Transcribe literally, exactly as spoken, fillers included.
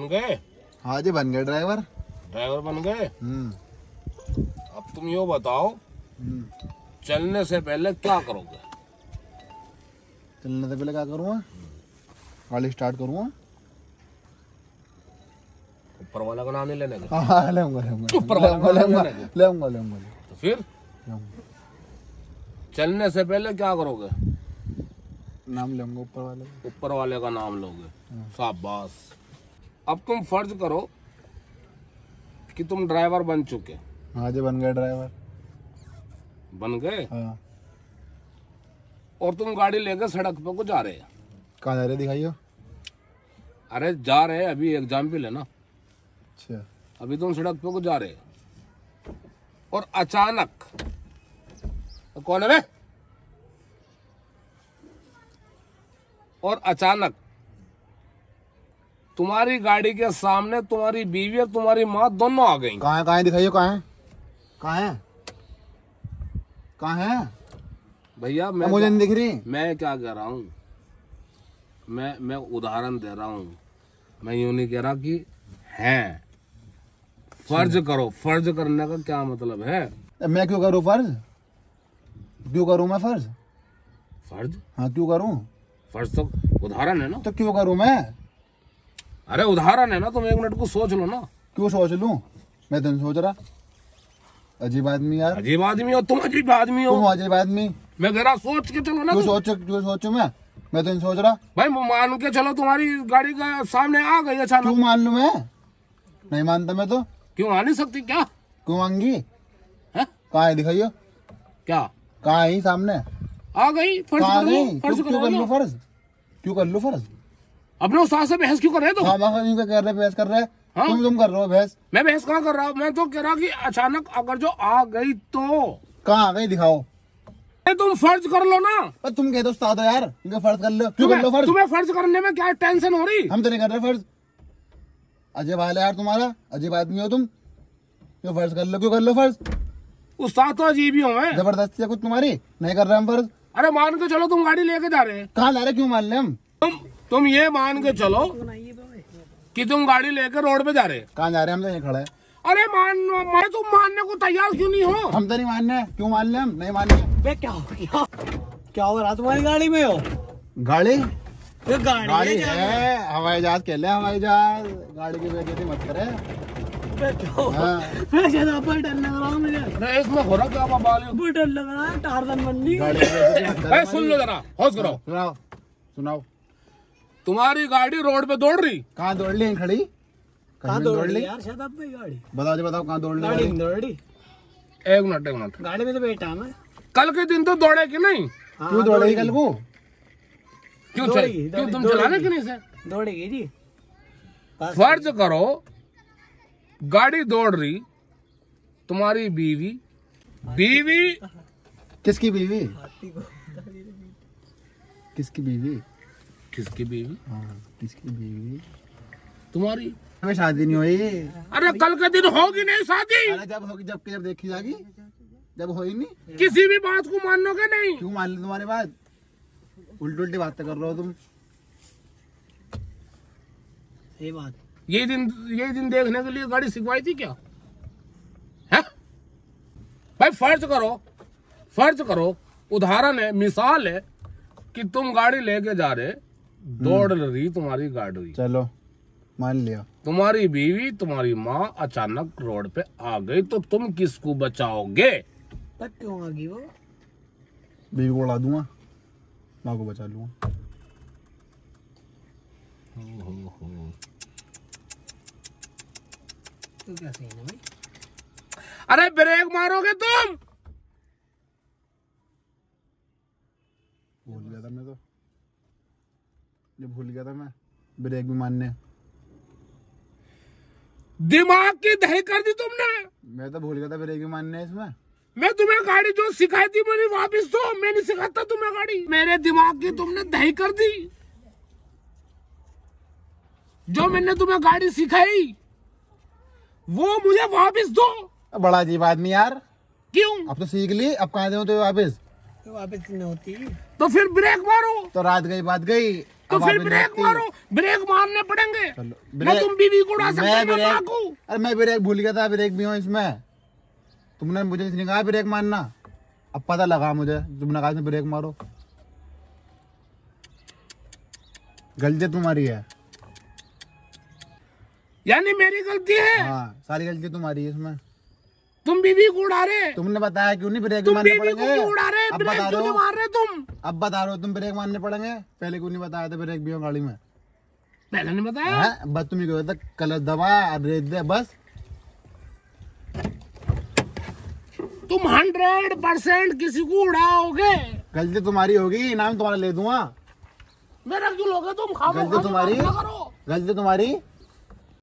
गए? हाँ जी बन गए ड्राइवर। ड्राइवर बन गए। हम्म। अब तुम यो बताओ, चलने से पहले क्या करोगे? चलने से पहले क्या करूँगा? गाड़ी स्टार्ट करूँगा। ऊपर वाला का नाम नहीं लेने का? हाँ लेऊंगा लेऊंगा ऊपर वाला का नाम लेऊंगा नहीं लेने का? लेऊंगा लेऊंगा। तो फिर लेऊंगा। चलने से पहले क्या करोगे? नाम लेऊंगा ऊपर वाले का। ऊपर वाले का नाम लोगे। शाबाश। अब तुम फर्ज करो कि तुम ड्राइवर बन चुके। हाँ जी बन गए ड्राइवर। बन गए हाँ। और तुम गाड़ी लेकर सड़क पे को जा रहे हैं। कहाँ जा रहे दिखाइयो? अरे जा रहे हैं, अभी एग्जाम्पल है ना। अच्छा। अभी तुम सड़क पे को जा रहे हैं और अचानक तो कौन है बे? और अचानक तुम्हारी गाड़ी के सामने तुम्हारी बीवी और तुम्हारी माँ दोनों आ गई। कहाँ है कहाँ है दिखाइयो? कहाँ है कहाँ है कहाँ है भैया मैं मुझे नहीं दिख रही। मैं क्या कह रहा हूँ, मैं मैं उदाहरण दे रहा हूँ। मैं यूं नहीं कह रहा कि हैं। फर्ज करो। फर्ज करने का क्या मतलब है? मैं क्यों करूँ फर्ज? क्यों करूँ मैं फर्ज? फर्ज? हाँ क्यों करूँ? फर्ज तो उदाहरण है ना। तो क्यों करूँ मैं? अरे उदाहरण है ना, तुम एक मिनट को सोच लो ना। क्यों सोच लूं? मैं तो नहीं सोच रहा। अजीब आदमी यार। अजीब आदमी हो तुम, अजीब आदमी हो तुम अजीब आदमी। मैं कह रहा सोच के चलो ना। क्यों तुम। सोच क्यों सोचूं मैं? मैं तो नहीं सोच रहा। भाई मान के चलो तुम्हारी गाड़ी का सामने आ गई अचानक। क्यों मान लूं मैं? नहीं मानता मैं तो। क्यों आ नहीं सकती क्या? क्यों मांगी? है? कहाँ है दिखाइयो? क्या? कहाँ है सामने? आ गई। फर्ज कहाँ कर लो। गई? फर्ज क्यों कर लूं फर्ज? क्यों कर लूं फर्ज? अपने उस्ताद से बहस क्यों कर रहे हो तुम? हाँ मैं कर रहे बहस कर रहे हाँ? तुम तुम कर रहे हो बहस। मैं बहस कहाँ कर रहा हूँ? मैं तो कह रहा कि अचानक अगर जो आ गई तो कहाँ आ गई दिखाओ। तुम फर्ज कर लो ना। पर तुम कहते हो उस्ताद हो यार, इनका फर्ज कर लो। क्यों कर लो फर्ज? तुम्हें फर्ज करने में क्या टेंशन हो रही? हम तो नहीं कर रहे फर्ज। अजय हाल है यार तुम्हारा, अजीब आदमी हो तुम। क्यों फर्ज कर लो? क्यों कर लो फर्ज? उस्ताद तो अजीब ही हो मैं। जबरदस्ती है कुछ तुम्हारी? नहीं कर रहे हम फर्ज। अरे मान के चलो तुम गाड़ी लेके जा रहे हैं। कहाँ जा रहे? क्यों मान ले हम? तुम तुम ये मान के चलो कि तुम गाड़ी लेकर रोड पे जा रहे हैं। कहाँ जा रहे हैं? हम तो यहीं खड़े हैं। अरे मान मैं तुम मानने को तैयार क्यों नहीं हो? हम तो नहीं मानने। क्यों मान ले हम? नहीं मानने। बे क्या हो गया? क्या हो रहा तुम्हारी गाड़ी में? हो गाड़ी ये गाड़ी, गाड़ी है, है। हवाई जहाज कह ले, हवाई जहाज। गाड़ी की बेइज्जती मत करे। बे क्या हो? हाँ। मैं ज्यादा पर डर लग रहा हूँ मुझे। अरे इसमें हो रहा क्या बाल? बहुत डर लग रहा है। टारजन बंदी। गाड़ी की बेइज्जती मत करे। ए, सुन लो जरा, होश करो। सुनाओ सुनाओ। तुम्हारी गाड़ी रोड पे दौड़ रही। कहाँ दौड़ ली? खड़ी कहाँ दौड़ रही यार? शायद अब गाड़ी बताओ जी बताओ कहाँ दौड़ ली? गाड़ी नहीं दौड़ रही। एक मिनट एक मिनट। गाड़ी में तो बैठा मैं। कल के दिन तो दौड़े कि नहीं? क्यों दौड़ेगी कल को? क्यों चल दौड़ेगी, क्यों तुम दौड़ेगी। चलाने क्यों नहीं से? दौड़ेगी जी। फर्ज करो गाड़ी दौड़ रही, तुम्हारी बीवी बीवी किसकी बीवी? किसकी बीवी? किसकी बीवी? हाँ किसकी बीवी? तुम्हारी। हमें शादी नहीं हुई। अरे कल के दिन होगी नहीं शादी। अरे जब होगी, जब जब देखी जाएगी, जब होई नहीं। किसी भी बात को मानोगे नहीं। क्यों मान ली तुम्हारी बात? उल्टी उल्टी बातें कर रहे हो तुम। ये बात ये दिन ये दिन देखने के लिए गाड़ी सिखवाई थी क्या? है भाई? फर्ज करो फर्ज करो उदाहरण है, मिसाल है कि तुम गाड़ी लेके जा रहे, दौड़ रही तुम्हारी गाड़ी। चलो मान लिया। तुम्हारी बीवी तुम्हारी माँ अचानक रोड पे आ गई तो तुम किसको बचाओगे? पर क्यों आ गई वो? बीवी को उड़ा दूंगा, माँ को बचा लूंगा। तो क्या सही है भाई? अरे ब्रेक मारोगे तुम? भूल गया था मैं तो, ये भूल गया था मैं ब्रेक भी मानने। दिमाग की दही कर दी तुमने। मैं तो भूल गया था ब्रेक भी मानने इसमें। मैं तुम्हें गाड़ी जो सिखाई थी मेरी वापिस दो। मैं नहीं सिखाता तुम्हें गाड़ी। मेरे दिमाग की तुमने दही कर दी। जो मैंने तुम्हें गाड़ी सिखाई वो मुझे वापिस दो। बड़ा अजीब आदमी यार। क्यों? अब तो सीख ली, अब कहाँ दे तो वापिस? तो वापस नहीं होती। तो फिर ब्रेक मारो। तो रात गई बात गई, तो अब फिर वापस नहीं ब्रेक होती। मारो, ब्रेक मारने पड़ेंगे। चलो, ना ब्रेक- तुम बीवी को उड़ा मैं सकते हो ना ब्रेक- माँ को। अरे मैं ब्रेक भूल गया था, ब्रेक भी हूँ इसमें। तुमने मुझे इसने कहा ब्रेक मारना, अब पता लगा मुझे, तुमने कहा ब्रेक मारो। गलती तुम्हारी है। यानी मेरी गलती है। हाँ, सारी गलती तुम्हारी है इसमें। तुम बीवी को उड़ा रहे, तुमने बताया क्यों नहीं ब्रेक तुम मारने बीवी को पड़ेंगे। क्यों उड़ा रहे, अब ब्रेक बता क्यों रहे नहीं हो, मार रहे तुम? अब बता रहे हो तुम ब्रेक मारने पड़ेंगे, पहले क्यों नहीं बताया था ब्रेक भी हो गाड़ी में। पहले नहीं बताया। है बस तुम ही कहो था कलर दबा रेत दे बस। तुम हंड्रेड परसेंट किसी को उड़ाओगे। गलती तुम्हारी होगी, इनाम तुम्हारा ले दूंगा। मेरा क्यों लोगे तुम? खाओ गलती तुम्हारी, करो। गलती तुम्हारी।